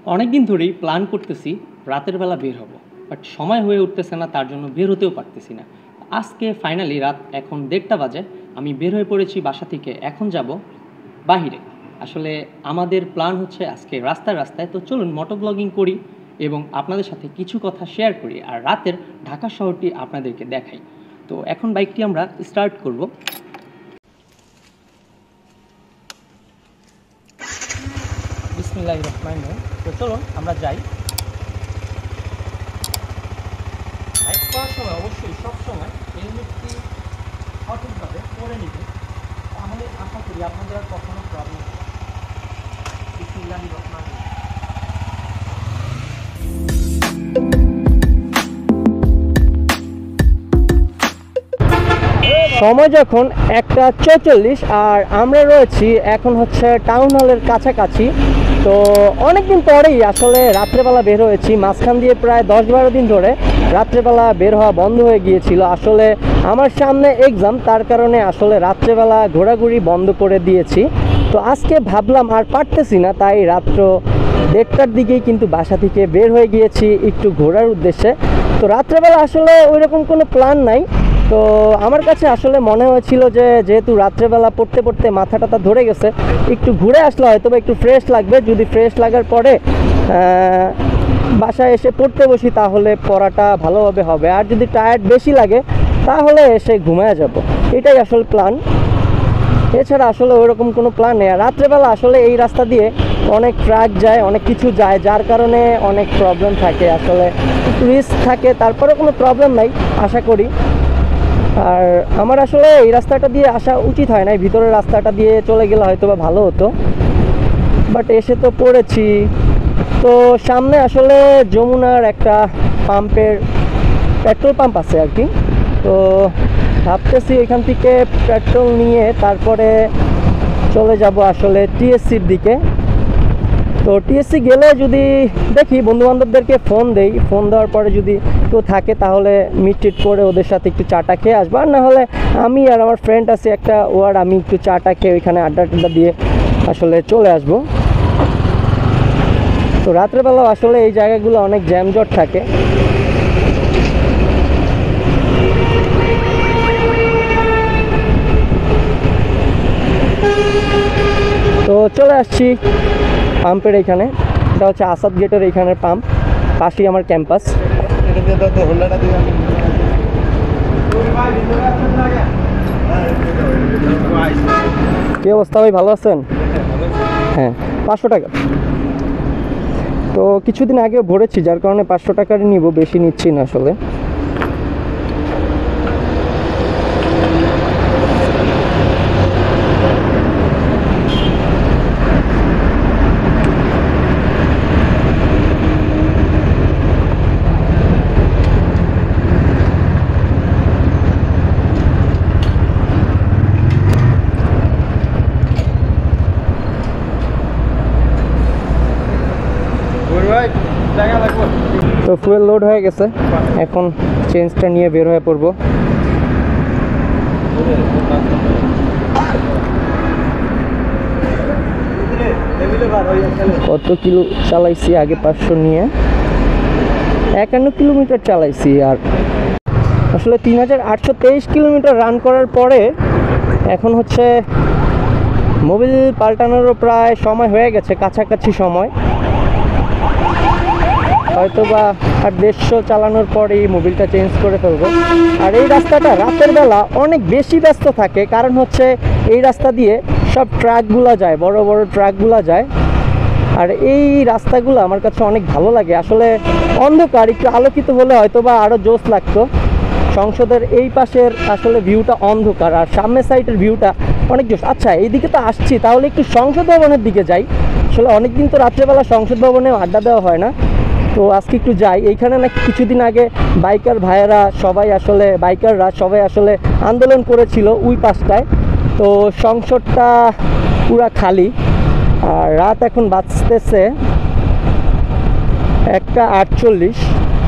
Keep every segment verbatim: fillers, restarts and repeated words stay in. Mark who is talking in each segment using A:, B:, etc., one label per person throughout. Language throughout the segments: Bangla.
A: অনেক দিন ধরেই প্ল্যান করতেছি রাতের বেলা বের হব, বাট সময় হয়ে উঠতেছে না, তার জন্য বের হতেও পারতেছি না। আজকে ফাইনালি রাত এখন দেড়টা বাজে, আমি বের হয়ে পড়েছি বাসা থেকে। এখন যাব বাহিরে। আসলে আমাদের প্ল্যান হচ্ছে আজকে রাস্তায় রাস্তায়, তো চলুন মোটো ব্লগিং করি এবং আপনাদের সাথে কিছু কথা শেয়ার করি আর রাতের ঢাকা শহরটি আপনাদেরকে দেখাই। তো এখন বাইকটি আমরা স্টার্ট করব। বিসমিল্লাহির রহমানির রহিম। তো চলুন আমরা যাই। বাইক করার সময় অবশ্যই সবসময় হেলমেটটি সঠিকভাবে পরে নিতে, তাহলে আশা করি আপনাদের আর কখনো প্রবলেম হবে না। বিসমিল্লাহির রহমানির রহিম। সময় যখন একটা চৌচল্লিশ আর আমরা রয়েছি এখন হচ্ছে টাউন হলের কাছাকাছি। তো অনেকদিন পরেই আসলে রাত্রেবেলা বের হয়েছি। মাঝখান দিয়ে প্রায় দশ বারো দিন ধরে রাত্রেবেলা বের হওয়া বন্ধ হয়ে গিয়েছিল। আসলে আমার সামনে এক্সাম, তার কারণে আসলে রাত্রেবেলা ঘোরাঘুরি বন্ধ করে দিয়েছি। তো আজকে ভাবলাম আর পারতেছি না, তাই রাত্র দেড়টার দিকেই কিন্তু বাসা থেকে বের হয়ে গিয়েছি একটু ঘোরার উদ্দেশ্যে। তো রাত্রেবেলা আসলে ওইরকম কোনো প্ল্যান নাই। তো আমার কাছে আসলে মনে হয়েছিল যে যেহেতু রাত্রেবেলা পড়তে পড়তে মাথা টাথা ধরে গেছে, একটু ঘুরে আসলে হয়তো বা একটু ফ্রেশ লাগবে। যদি ফ্রেশ লাগার পরে বাসায় এসে পড়তে বসি তাহলে পড়াটা ভালোভাবে হবে, আর যদি টায়ার্ড বেশি লাগে তাহলে এসে ঘুমিয়ে যাব। এটাই আসলে প্ল্যান, এছাড়া আসলে ওইরকম কোনো প্ল্যান নেই। আর রাত্রেবেলা আসলে এই রাস্তা দিয়ে অনেক ট্রাক যায়, অনেক কিছু যায়, যার কারণে অনেক প্রবলেম থাকে। আসলে একটু রিস্ক থাকে, তারপরে কোনো প্রবলেম নাই আশা করি। আর আমার আসলে এই রাস্তাটা দিয়ে আসা উচিত হয় না, ভিতরের রাস্তাটা দিয়ে চলে গেলে হয়তো বা ভালো হতো, বাট এসে তো পড়েছি। তো সামনে আসলে যমুনার একটা পাম্পের পেট্রোল পাম্প আছে আর কি। তো ভাবতেছি এখান থেকে পেট্রোল নিয়ে তারপরে চলে যাব আসলে টিএসসির দিকে। তো টিএসসি গেলে যদি দেখি বন্ধুবান্ধবদেরকে ফোন দেই, ফোন দেওয়ার পরে যদি কেউ থাকে তাহলে মিট টিট করে ওদের সাথে একটু চাটা খেয়ে আসবো। আর না হলে আমি আর আমার ফ্রেন্ড আছে একটা, ও আর আমি একটু চাটা খেয়ে ওইখানে আড্ডা টাড্ডা দিয়ে আসলে চলে আসবো। তো রাত্রেবেলাও আসলে এই জায়গাগুলো অনেক জ্যামজট থাকে। তো চলে আসছি পাম্পের এইখানে, এটা হচ্ছে আসাদ গেটের এইখানের পাম্প, পাশেই আমার ক্যাম্পাস। কি অবস্থা ভাই, ভালো আছেন? হ্যাঁ, পাঁচশো টাকা। তো কিছুদিন আগে ভরেছি, যার কারণে পাঁচশো টাকারই নিব, বেশি নিচ্ছি না আসলে। তো ফুয়েল লোড হয়ে গেছে, এখন চেঞ্জটা নিয়ে বের হয়ে পড়বো। কত কিলো চালাইছি আগে? পাঁচশো নিয়ে একান্ন কিলোমিটার চালাইছি। আর আসলে তিন হাজার আটশো তেইশ কিলোমিটার রান করার পরে এখন হচ্ছে মোবিল পাল্টানোরও প্রায় সময় হয়ে গেছে, কাছাকাছি সময়। হয়তো বা আর দেড়শো চালানোর পরেই মোবিলটা চেঞ্জ করে ফেলবো। আর এই রাস্তাটা রাতের বেলা অনেক বেশি ব্যস্ত থাকে, কারণ হচ্ছে এই রাস্তা দিয়ে সব ট্রাকগুলো যায়, বড় বড় ট্রাকগুলো যায়। আর এই রাস্তাগুলো আমার কাছে অনেক ভালো লাগে। আসলে অন্ধকার, একটু আলোকিত হলে হয়তো বা আরও জোশ লাগতো। সংসদের এই পাশের আসলে ভিউটা অন্ধকার, আর সামনের সাইডের ভিউটা অনেক জোশ। আচ্ছা, এইদিকে তো আসছি, তাহলে একটু সংসদ ভবনের দিকে যাই। আসলে অনেকদিন তো রাত্রেবেলা সংসদ ভবনে আড্ডা দেওয়া হয় না, তো আজকে একটু যাই। এইখানে নাকি কিছুদিন আগে বাইকার ভাইয়েরা সবাই আসলে বাইকাররা সবাই আসলে আন্দোলন করেছিল ওই পাশটায়। তো সংসদটা পুরা খালি। আর রাত এখন বাজতেছে একটা আটচল্লিশ।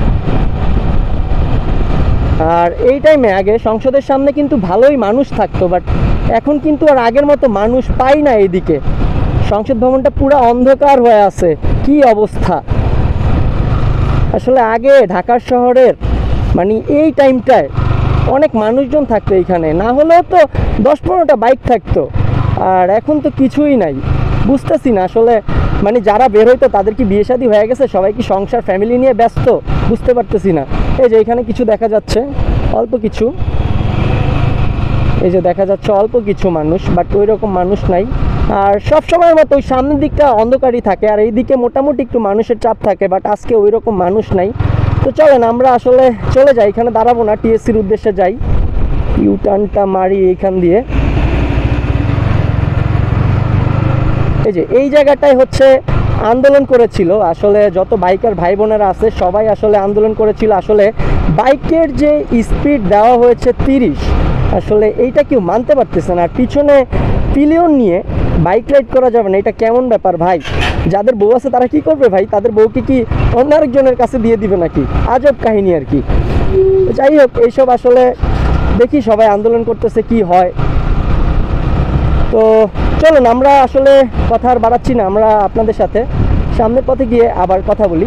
A: আর এই টাইমে আগে সংসদের সামনে কিন্তু ভালোই মানুষ থাকতো, বাট এখন কিন্তু আর আগের মতো মানুষ পাই না এইদিকে। সংসদ ভবনটা পুরো অন্ধকার হয়ে আছে, কি অবস্থা। আসলে আগে ঢাকার শহরের মানে এই টাইমটায় অনেক মানুষজন থাকতো এইখানে, না হলেও তো দশ পনেরোটা বাইক থাকতো, আর এখন তো কিছুই নাই। বুঝতেছি না আসলে মানে যারা বের হইতো তাদের কি বিয়ে শাদী হয়ে গেছে, সবাই কি সংসার ফ্যামিলি নিয়ে ব্যস্ত, বুঝতে পারতেছি না। এই যে এখানে কিছু দেখা যাচ্ছে, অল্প কিছু, এই যে দেখা যাচ্ছে অল্প কিছু মানুষ, বাট ওই রকম মানুষ নাই। আর সব সময়ের মতো ওই সামনের দিকটা অন্ধকারই থাকে, আর এই দিকে মোটামুটি একটু মানুষের চাপ থাকে, বাট আজকে ওই রকম মানুষ নাই। তো চলেন আমরা আসলে চলে যাই, এখানে দাঁড়াবো না, টিএসসির উদ্দেশ্যে যাই, ইউ টার্নটা মারি এইখান দিয়ে। এই যে এই জায়গাটায় হচ্ছে আন্দোলন করেছিল আসলে যত বাইকার ভাই বোনেরা আছে সবাই আসলে আন্দোলন করেছিল। আসলে বাইকের যে স্পিড দেওয়া হয়েছে তিরিশ, আসলে এইটা কেউ মানতে পারতেছে না। আর পিছনে পিলিয়ন নিয়ে বাইক রাইড করা যাবে না, এটা কেমন ব্যাপার ভাই? যাদের বউ আছে তারা কি করবে ভাই? তাদের বউকে কি অন্য আরেকজনের কাছে দিয়ে দিবে নাকি? আজব কাহিনী আর কি। যাই হোক, এইসব আসলে দেখি সবাই আন্দোলন করতেছে কি হয়। তো চলুন আমরা আসলে কথা আর বাড়াচ্ছি না, আমরা আপনাদের সাথে সামনের পথে গিয়ে আবার কথা বলি।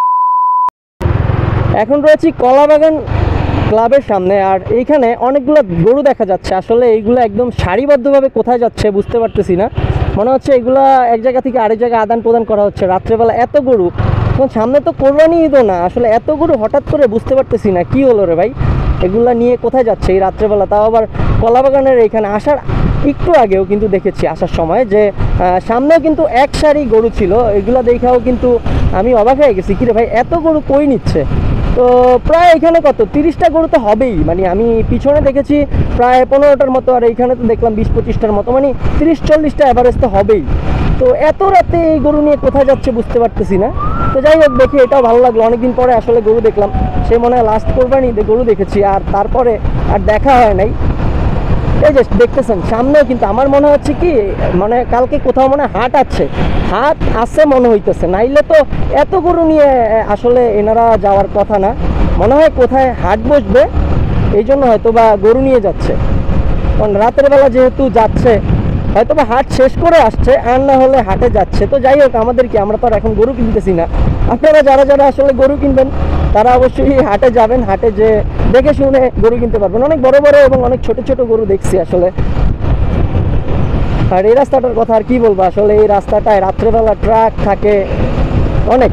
A: এখন রয়েছি কলাবাগান ক্লাবের সামনে, আর এইখানে অনেকগুলো গরু দেখা যাচ্ছে। আসলে এইগুলো একদম সারিবদ্ধভাবে কোথায় যাচ্ছে বুঝতে পারতেছি না, মনে হচ্ছে এগুলো এক জায়গা থেকে আরেক জায়গায় আদান প্রদান করা হচ্ছে। রাত্রেবেলা এত গরু, তখন সামনে তো কোরবানি ঈদও না, আসলে এত গরু হঠাৎ করে বুঝতে পারতেছি না কি হলো রে ভাই, এগুলা নিয়ে কোথায় যাচ্ছে এই রাত্রেবেলা? তাও আবার কলাবাগানের এইখানে আসার একটু আগেও কিন্তু দেখেছি আসার সময় যে সামনেও কিন্তু এক সারি গরু ছিল, এগুলো দেখাও কিন্তু আমি অবাক হয়ে গেছি, কিরে ভাই এত গরু কই নিচ্ছে? তো প্রায় এখানে কত তিরিশটা গরু তো হবেই, মানে আমি পিছনে দেখেছি প্রায় পনেরোটার মতো, আর এইখানে তো দেখলাম বিশ পঁচিশটার মতো, মানে তিরিশ চল্লিশটা অ্যাভারেজ তো হবেই। তো এত রাতে এই গরু নিয়ে কোথায় যাচ্ছে বুঝতে পারতেছি না। তো যাই হোক, দেখি এটাও ভালো লাগলো, অনেকদিন পরে আসলে গরু দেখলাম। সে মনে হয় লাস্ট কোরবানিতে গরু দেখেছি, আর তারপরে আর দেখা হয় নাই। এই যে দেখতেছেন সামনেও কিন্তু আমার মনে হচ্ছে কি মানে কালকে কোথাও মনে হয় হাট আছে, হাট আছে মনে হইতেছে, নাইলে তো এত গরু নিয়ে আসলে এনারা যাওয়ার কথা না। মনে হয় কোথায় হাট বসবে এই জন্য হয়তো বা গরু নিয়ে যাচ্ছে, কারণ রাতের বেলা যেহেতু যাচ্ছে হয়তো বা হাট শেষ করে আসছে, আর না হলে হাটে যাচ্ছে। তো যাই হোক, আমাদের কি, আমরা তো আর এখন গরু কিনতেছি না। আপনারা যারা যারা আসলে গরু কিনবেন তারা অবশ্যই হাটে যাবেন, হাটে যে দেখে শুনে গরু কিনতে পারবেন। অনেক বড় বড় এবং অনেক ছোট ছোট গরু দেখছি আসলে। আর এই রাস্তাটার কথা আর কি বলবো, আসলে এই রাস্তাটায় রাত্রেবেলা ট্রাক থাকে অনেক।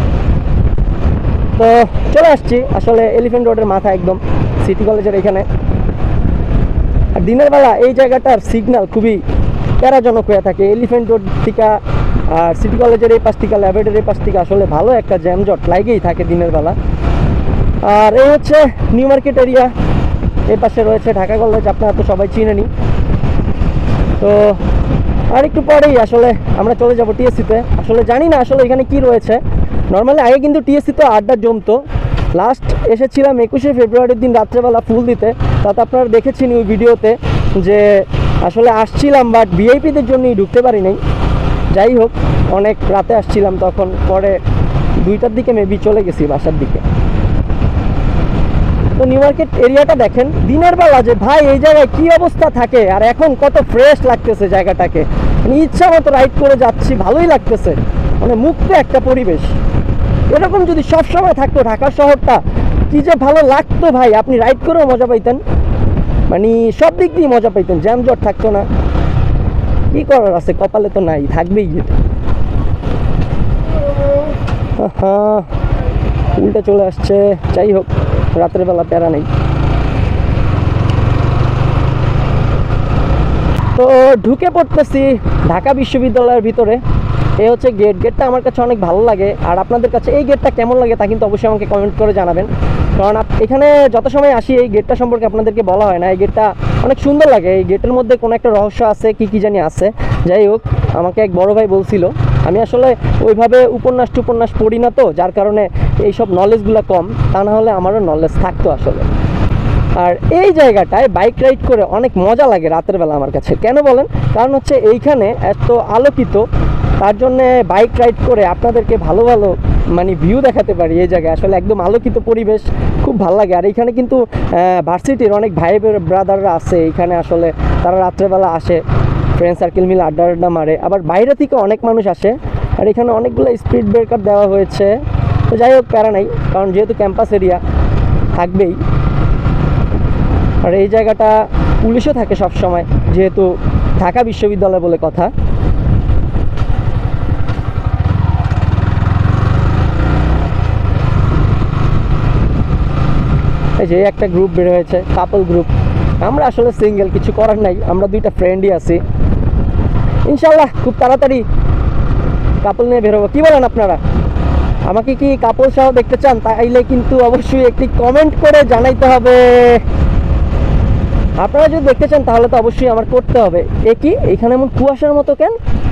A: তো চলে আসছি আসলে এলিফ্যান্ট রোডের মাথা, একদম সিটি কলেজের এখানে। আর দিনের বেলা এই জায়গাটার সিগন্যাল খুবই প্যারাজনক হয়ে থাকে, এলিফ্যান্ট রোড থেকে আর সিটি কলেজের এই পাশ থেকে ল্যাবেটের এই পাশ থেকে আসলে ভালো একটা জ্যামজট লাগেই থাকে দিনের বেলা। আর এই হচ্ছে নিউ মার্কেট এরিয়া, এই পাশে রয়েছে ঢাকা কলেজ, আপনারা তো সবাই চিনেনি। তো আর একটু পরেই আসলে আমরা চলে যাব টিএসসিতে। আসলে জানি না আসলে এখানে কি রয়েছে। নর্মালি আগে কিন্তু টিএসসিতে আড্ডা জমতো। লাস্ট এসেছিলাম একুশে ফেব্রুয়ারির দিন রাত্রেবেলা ফুল দিতে, তাতে আপনারা দেখেছেন ওই ভিডিওতে যে আসলে আসছিলাম, বাট ভিআইপিদের জন্যই ঢুকতে পারি নাই। যাই হোক, অনেক রাতে আসছিলাম তখন, পরে দুইটার দিকে মেবি চলে গেছি বাসার দিকে। তো নিউ মার্কেট এরিয়াটা দেখেন দিনের বেলা যে ভাই এই জায়গায় কি অবস্থা থাকে, আর এখন কত ফ্রেশ লাগতেছে জায়গাটাকে, মানে ইচ্ছা মতো রাইড করে যাচ্ছি, ভালোই লাগতেছে, মানে মুক্ত একটা পরিবেশ। এরকম যদি সব সময় থাকতো ঢাকা শহরটা, কি যে ভালো লাগতো ভাই, আপনি রাইড করেও মজা পাইতেন, মানে সব দিক দিয়ে মজা পাইতেন, জ্যামজট থাকতো না। কি করার আছে, কপালে তো নাই, থাকবেই। হ্যাঁ, উল্টে চলে আসছে। যাই হোক, রাতের বেলা প্যারা নেই। তো ঢুকে পড়তেছি ঢাকা বিশ্ববিদ্যালয়ের ভিতরে। এই হচ্ছে গেট, গেটটা আমার কাছে অনেক ভালো লাগে। আর আপনাদের কাছে এই গেটটা কেমন লাগে তা কিন্তু অবশ্যই আমাকে কমেন্ট করে জানাবেন, কারণ এখানে যত সময় আসি এই গেটটা সম্পর্কে আপনাদেরকে বলা হয় না। এই গেটটা অনেক সুন্দর লাগে, এই গেটের মধ্যে কোনো একটা রহস্য আছে, কি কি জানি আছে। যাই হোক, আমাকে এক বড় ভাই বলছিল, আমি আসলে ওইভাবে উপন্যাস টুপন্যাস পড়ি না, তো যার কারণে এইসব নলেজগুলো কম, তা না হলে আমারও নলেজ থাকতো আসলে। আর এই জায়গাটায় বাইক রাইড করে অনেক মজা লাগে রাতের বেলা আমার কাছে। কেন বলেন? কারণ হচ্ছে এইখানে এত আলোকিত, তার জন্যে বাইক রাইড করে আপনাদেরকে ভালো ভালো মানে ভিউ দেখাতে পারি। এই জায়গায় আসলে একদম আলোকিত পরিবেশ, খুব ভালো লাগে। আর এইখানে কিন্তু ভার্সিটির অনেক ভাই ব্রাদাররা আছে এইখানে, আসলে তারা রাত্রেবেলা আসে। ফ্রেন্ড সার্কেল মিলে আড্ডা আড্ডা মারে, আবার বাইরে থেকে অনেক মানুষ আসে, আর এখানে অনেকগুলো স্পিড ব্রেকার দেওয়া হয়েছে। তো যাই হোক, প্যারা নাই, কারণ যেহেতু ক্যাম্পাস এরিয়া থাকবেই। আর এই জায়গাটা পুলিশও থাকে সব সময়, যেহেতু ঢাকা বিশ্ববিদ্যালয় বলে কথা। এই যে একটা গ্রুপ বের হয়েছে, কাপল গ্রুপ। আমরা আসলে সিঙ্গেল, কিছু করার নাই, আমরা দুইটা ফ্রেন্ডই আছি। ইনশাল্লাহ খুব তাড়াতাড়ি কাপল নিয়ে বেরোবো। কি বলেন আপনারা? আমাকে কি কাপল সহ দেখতে চান? তাইলে কিন্তু অবশ্যই একটি কমেন্ট করে জানাইতে হবে। আপনারা যদি দেখতে চান তাহলে তো অবশ্যই আমার করতে হবে। এ কি এখানে এমন কুয়াশার মতো কেন?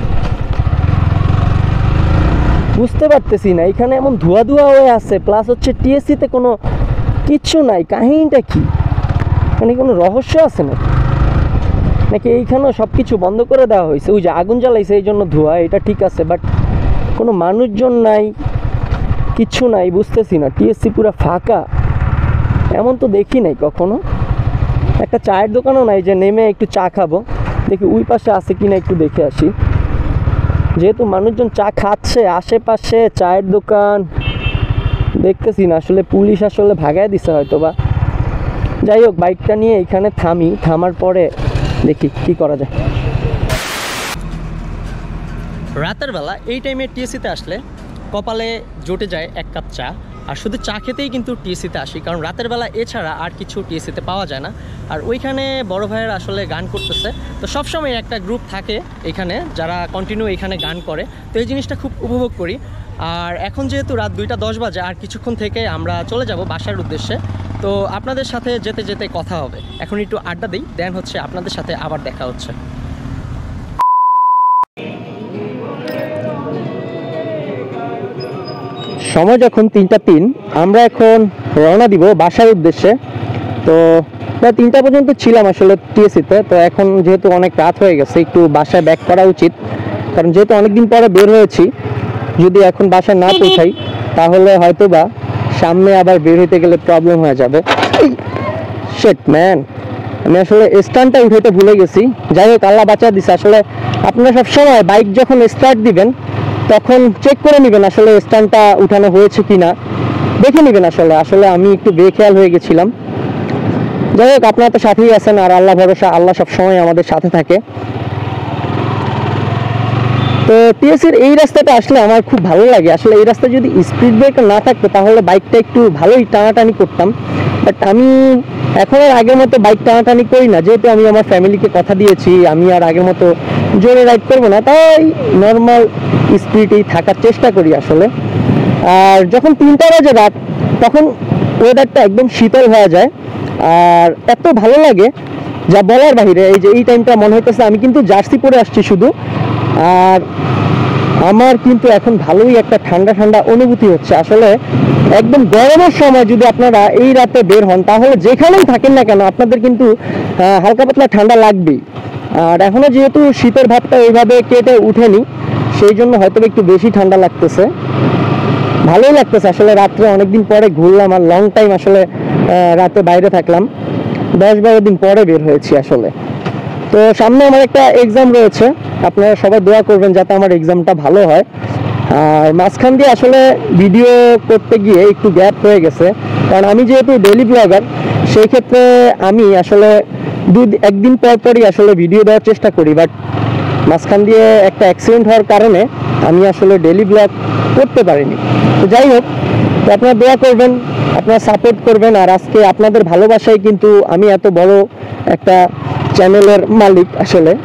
A: বুঝতে পারতেছি না। এখানে এমন ধোয়া ধোয়া হয়ে আছে, প্লাস হচ্ছে টিএসসিতে কোনো কিচ্ছু নাই। কাহিনীটা কি? মানে কোনো রহস্য আছে না নাকি এইখানেও সব কিছু বন্ধ করে দেওয়া হয়েছে? ওই যে আগুন জ্বালাইছে এই জন্য ধোয়া, এটা ঠিক আছে, বাট কোনো মানুষজন নাই, কিচ্ছু নাই, বুঝতেছি না। টিএসসি পুরো ফাঁকা, এমন তো দেখি নাই কখনো। একটা চায়ের দোকানও নাই যে নেমে একটু চা খাবো। দেখি ওই পাশে আছে কিনা, একটু দেখে আসি। যেহেতু মানুষজন চা খাচ্ছে, আশেপাশে চায়ের দোকান দেখতেছি না। আসলে পুলিশ আসলে ভাগায় দিছে হয়তো বা। যাই হোক, বাইকটা নিয়ে এখানে থামি, থামার পরে দেখি কি করা যায়। রাতের বেলা এই টাইমে টিএসসিতে আসলে কপালে জুটে যায় এক কাপ চা। আর শুধু চা খেতেই কিন্তু টিএসসিতে আসি, কারণ রাতের বেলা এছাড়া আর কিছু টিএসসিতে পাওয়া যায় না। আর ওইখানে বড় ভাইয়েরা আসলে গান করতেছে, তো সবসময় একটা গ্রুপ থাকে এখানে যারা কন্টিনিউ এখানে গান করে, তো এই জিনিসটা খুব উপভোগ করি। আর এখন যেহেতু রাত দুইটা দশ বাজে, আর কিছুক্ষণ থেকে আমরা চলে যাব বাসার উদ্দেশ্যে। তো আপনাদের সাথে যেতে যেতে কথা হবে। এখন একটু আড্ডা দিই, দেন হচ্ছে আপনাদের সাথে আবার দেখা হচ্ছে। সময় যখন তিনটা তিন, আমরা এখন রওনা দিব বাসার উদ্দেশ্যে। তো প্রায় তিনটা পর্যন্ত ছিলাম আসলে টিএসসিতে। তো এখন যেহেতু অনেক রাত হয়ে গেছে, একটু বাসায় ব্যাক করা উচিত, কারণ যেহেতু অনেকদিন পরে বের হয়েছি। যদি এখন বাসায় না পৌঁছাই তাহলে হয়তো বা সামনে আবার বের হইতে গেলে প্রবলেম হয়ে যাবে। শিট ম্যান, আমি আসলে স্ট্যান্ডটা উঠাইতে ভুলে গেছি। যাই হোক, আল্লাহ বাঁচা দিছে। আসলে আপনারা সবসময় বাইক যখন স্টার্ট দিবেন তখন চেক করে নেবেন আসলে স্ট্যান্ডটা উঠানো হয়েছে কিনা, দেখে নেবেন। আসলে আসলে আমি একটু বেখেয়াল হয়ে গেছিলাম। যাই হোক, আপনারা তো সাথেই আছেন, আর আল্লাহ ভরসা, আল্লাহ সবসময় আমাদের সাথে থাকে। তো টিএসসির এই রাস্তাটা আসলে আমার খুব ভালো লাগে। আসলে এই রাস্তায় যদি স্পিড ব্রেকার না থাকতো তাহলে বাইকটা একটু ভালোই টানাটানি করতাম, বাট আমি এখন আর আগের মতো বাইক টানাটানি করি না। যেহেতু আমি আমার ফ্যামিলিকে কথা দিয়েছি আমি আর আগের মতো জোরে রাইড করবো না, তাই নর্মাল স্পিডেই থাকার চেষ্টা করি আসলে। আর যখন তিনটা বাজে রাত, তখন ওয়েদারটা একদম শীতল হয়ে যায়, আর এত ভালো লাগে যা বলার বাহিরে। এই যে এই টাইমটা মনে হইতেছে আমি কিন্তু জার্সি পরে আসছি শুধু, আর আমার কিন্তু এখন ভালোই একটা ঠান্ডা ঠান্ডা অনুভূতি হচ্ছে। আসলে একদম গরমের সময় যদি আপনারা এই রাতে বের হন তাহলে যেখানেই থাকেন না কেন আপনাদের কিন্তু হালকা পাতলা ঠান্ডা লাগবেই। আর এখনো যেহেতু শীতের ভাবটা ওইভাবে কেটে উঠেনি, সেই জন্য হয়তো একটু বেশি ঠান্ডা লাগতেছে। ভালোই লাগতেছে আসলে। রাত্রে অনেকদিন পরে ঘুরলাম, আর লং টাইম আসলে রাতে বাইরে থাকলাম, দশ বারো দিন পরে বের হয়েছি আসলে। তো সামনে আমার একটা এক্সাম রয়েছে, আপনারা সবাই দোয়া করবেন যাতে আমার এক্সামটা ভালো হয়। আর মাঝখান দিয়ে আসলে ভিডিও করতে গিয়ে একটু গ্যাপ হয়ে গেছে, কারণ আমি যেহেতু ডেইলি ব্লগার, সেই ক্ষেত্রে আমি আসলে দু একদিন পর পরই আসলে ভিডিও দেওয়ার চেষ্টা করি। বাট মাঝখান দিয়ে একটা অ্যাক্সিডেন্ট হওয়ার কারণে আমি আসলে ডেইলি ব্লগ করতে পারিনি। তো যাই হোক, তো আপনারা দোয়া করবেন, আপনারা সাপোর্ট করবেন। আর আজকে আপনাদের ভালোবাসায় কিন্তু আমি এত বড় একটা চ্যানেলের মালিক আসলে।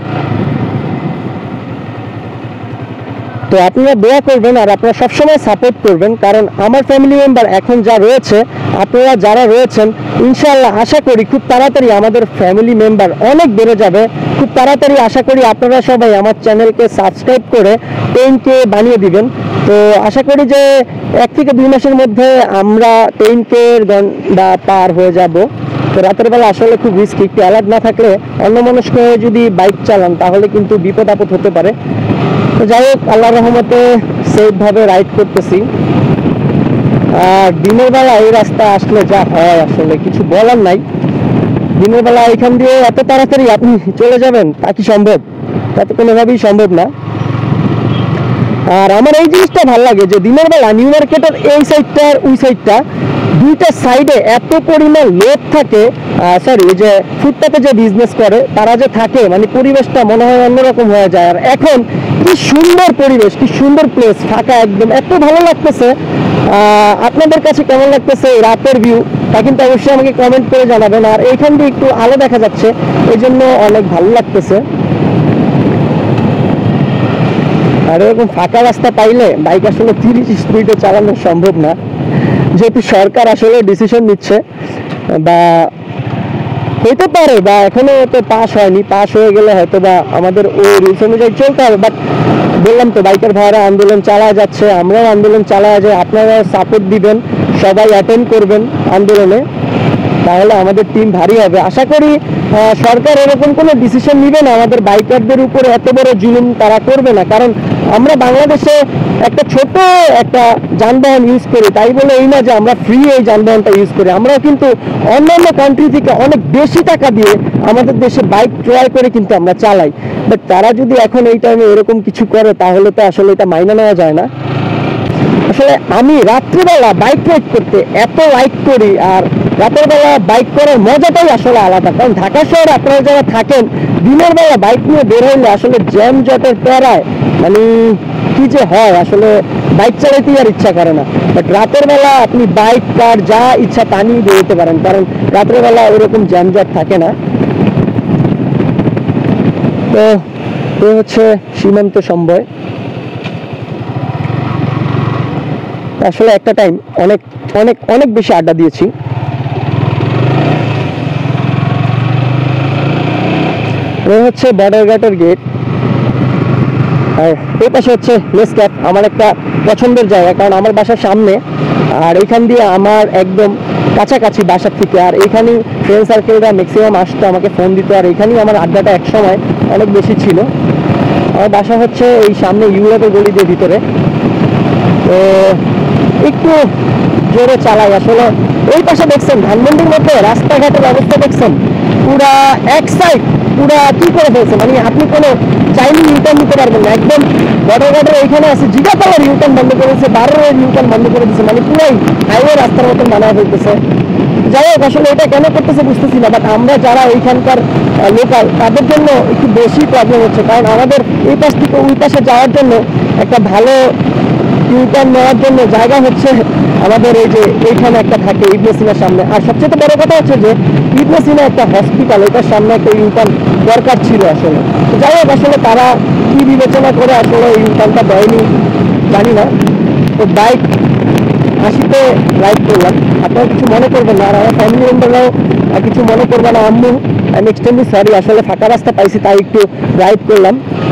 A: তো আপনারা দোয়া করবেন আর আপনারা সবসময় সাপোর্ট করবেন, কারণ আমার ফ্যামিলি মেম্বার এখন যা রয়েছে, আপনারা যারা রয়েছেন, ইনশাআল্লাহ আশা করি খুব তাড়াতাড়ি আমাদের ফ্যামিলি মেম্বার অনেক বেড়ে যাবে। খুব তাড়াতাড়ি আশা করি আপনারা সবাই আমার চ্যানেলকে সাবস্ক্রাইব করে টেন কে বানিয়ে দিবেন। তো আশা করি যে এক থেকে দুই মাসের মধ্যে আমরা টেন কে গন্ডা পার হয়ে যাব। তো রাতের বেলা আসলে খুব রিস্ক, একটু অ্যালার্ট না থাকলে অন্যমনস্ক হয়ে যদি বাইক চালান তাহলে কিন্তু বিপদ আপদ হতে পারে। তো যাই হোক, আল্লাহর রহমতে সেফভাবে রাইড করতেছি। আর দিনের বেলা এই রাস্তা আসলে যা হয় আসলে কিছু বলার নাই। দিনের বেলা এখান দিয়ে এত তাড়াতাড়ি আপনি চলে যাবেন তা কি সম্ভব? তা তো কোনোভাবেই সম্ভব না। আর আমার এই জিনিসটা ভালো লাগে যে দিনের বেলা নিউ মার্কেটের এই সাইডটা আর ওই সাইডটা দুইটা সাইডে এত পরিমাণ লোক থাকে, সরি এই যে ফুটপাতে যে বিজনেস করে তারা যে থাকে, মানে পরিবেশটা মনে হয় অন্যরকম হয়ে যায়। আর এখন কি সুন্দর পরিবেশ, কি সুন্দর প্লেস, ফাঁকা একদম, এত ভালো লাগতেছে। আপনাদের কাছে কেমন লাগতেছে রাতের ভিউ তা কিন্তু অবশ্যই আমাকে কমেন্ট করে জানাবেন। আর এইখান দিয়ে একটু আলো দেখা যাচ্ছে, এই জন্য অনেক ভালো লাগতেছে। আর এরকম ফাঁকা রাস্তা পাইলে বাইক আসলে তিরিশ স্পিডে চালানো সম্ভব না, যেহেতু সরকার আসলে ডিসিশন নিচ্ছে, বা হইতে পারে বা এখনো তো পাস হয়নি, পাস হয়ে গেলে হয়তো বা আমাদের ওই রুলস অনুযায়ী চলতে হবে। বাট বললাম তো বাইকের ভাইরা আন্দোলন চালা যাচ্ছে, আমরাও আন্দোলন চালা যায়, আপনারা সাপোর্ট দিবেন, সবাই অ্যাটেন্ড করবেন আন্দোলনে, তাহলে আমাদের টিম ভারী হবে। আশা করি সরকার এরকম কোনো ডিসিশন নেবে না, আমাদের বাইকারদের উপরে এত বড় জুলুম তারা করবে না। কারণ আমরা বাংলাদেশে একটা ছোট একটা যানবাহন ইউজ করি, তাই বলে এই না যে আমরা ফ্রি এই যানবাহনটা ইউজ করি, আমরাও কিন্তু অন্যান্য কান্ট্রি থেকে অনেক বেশি টাকা দিয়ে আমাদের দেশে বাইক ক্রয় করে কিন্তু আমরা চালাই। বাট তারা যদি এখন এই টাইমে এরকম কিছু করে তাহলে তো আসলে এটা মাইনা নেওয়া যায় না। আসলে আমি রাত্রিবেলা বাইক রাইড করতে এত লাইক করি, আর রাতের বেলা বাইক করার মজাটাই আসলে আলাদা। কারণ ঢাকা শহরে আপনারা যারা থাকেন দিনের বেলা বাইক নিয়ে বের হইলে আসলে জ্যাম জটের প্যারায় মানে কি যে হয়, আসলে বাইক চালাইতেই আর ইচ্ছা করে না। বাট রাতের বেলা আপনি বাইক কার যা ইচ্ছা তা নিয়ে বেরোতে পারেন, কারণ রাতের বেলা ওরকম জ্যাম জট থাকে না। তো এই হচ্ছে সীমান্ত সমবায়। আসলে একটা টাইম অনেক অনেক অনেক বেশি আড্ডা দিয়েছি। এই হচ্ছে বর্ডারঘাটের গেট, আর এই পাশে হচ্ছে নেসক্যাফ, আমার একটা পছন্দের জায়গা, কারণ আমার বাসার সামনে, আর এইখান দিয়ে আমার একদম কাছাকাছি বাসার থেকে। আর এইখানেই ফ্রেন্ড সার্কেলরা ম্যাক্সিমাম আসতো, আমাকে ফোন দিত, আর এইখানেই আমার আড্ডাটা এক সময় অনেক বেশি ছিল। আমার বাসা হচ্ছে এই সামনে ইউরোপের গলি দিয়ে ভিতরে, তো একটু জোরে চালাই। আসলে এই পাশে দেখছেন ধানমন্ডির মধ্যে রাস্তাঘাটের অবস্থা দেখছেন, পুরা এক সাইড পুরা কি করে ফেলছে, মানে আপনি কোনো চাইনি ইউটার্ন নিতে পারবেন না। একদম বর্ডারঘাটের এইখানে আছে জিগাতলার ইউটার্ন বন্ধ করে দিচ্ছে, বারোর ইউটার্ন বন্ধ করে দিচ্ছে, মানে পুরাই হাইওয়ে রাস্তার মতন বানায় ফেলতেছে। যাই হোক, আসলে এটা কেন করতেছে বুঝতেছি না, বাট আমরা যারা এইখানকার লোকাল তাদের জন্য একটু বেশি প্রবলেম হচ্ছে। কারণ আমাদের এই পাশ থেকে ওই পাশে যাওয়ার জন্য একটা ভালো ইউটার্ন নেওয়ার জন্য জায়গা হচ্ছে আমাদের এই যে এইখানে একটা থাকে ইবনে সিনার সামনে। আর সবচেয়ে বড় কথা হচ্ছে যে ইবনে সিনা একটা হসপিটাল, এটার সামনে একটা ইউটার্ন দরকার ছিল আসলে। যাই হোক, আসলে তারা কি বিবেচনা করে আসলে এই ইউটার্নটা দেয়নি জানি না। তো বাইক আশিতে রাইড করলাম, আপনারা কিছু মনে করবেন না, আর আমার ফ্যামিলি মেম্বাররাও কিছু মনে করবে না। আম্মু আমি এক্সট্রিমলি সরি, আসলে ফাঁকা রাস্তা পাইছি তাই একটু রাইড করলাম।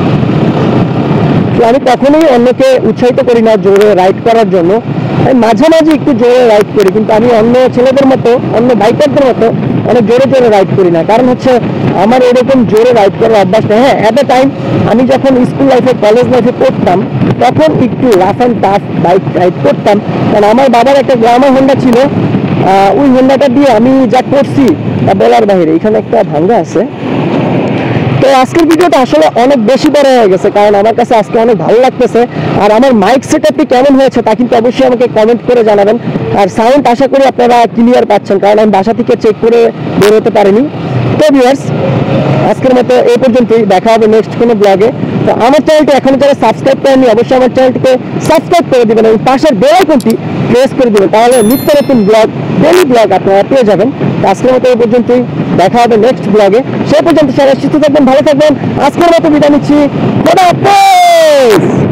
A: আমি কখনোই অন্যকে উৎসাহিত করি না জোরে রাইড করার জন্য, আমি মাঝে মাঝে একটু জোরে রাইড করি, কিন্তু আমি অন্য ছেলেদের মতো অন্য বাইকারদের মতো অনেক জোরে জোরে রাইড করি না। কারণ হচ্ছে আমার এরকম জোরে রাইড করার অভ্যাস নেই। হ্যাঁ, অ্যাট এ টাইম আমি যখন স্কুল লাইফে কলেজ লাইফে পড়তাম তখন একটু rough and tough bike ride করতাম, কারণ আমার বাবার একটা গ্লামার হোন্ডা ছিল, ওই হোন্ডাটা দিয়ে আমি যা করছি তা বলার বাইরে। এখানে একটা ভাঙ্গা আছে। তো আজকের ভিডিওটা আসলে অনেক বেশি বড় হয়ে গেছে, কারণ আমার কাছে আজকে অনেক ভালো লাগতেছে। আর আমার মাইক সেটআপটি কেমন হয়েছে তা কিন্তু অবশ্যই আমাকে কমেন্ট করে জানাবেন। আর সাউন্ড আশা করি আপনারা ক্লিয়ার পাচ্ছেন, কারণ আমি বাসা থেকে চেক করে বের হতে পারিনি। তো ভিউয়ার্স, আজকের মতো এই পর্যন্তই, দেখা হবে নেক্সট কোনো ব্লগে। তো আমার চ্যানেলটি এখনো যারা সাবস্ক্রাইব করেননি অবশ্যই আমার চ্যানেলটিকে সাবস্ক্রাইব করে দেবেন এবং পাশের বেল আইকনটি প্রেস করে দেবেন, তাহলে নিত্য নতুন ব্লগ ডেইলি ব্লগ আপনারা পেয়ে যাবেন। তো আজকের মতো এই পর্যন্তই, দেখা হবে নেক্সট ব্লগে। সেই পর্যন্ত সবাই সুস্থ থাকবেন, ভালো থাকবেন। আজকের মতো বিদায় নিচ্ছি, খোদা হাফেজ।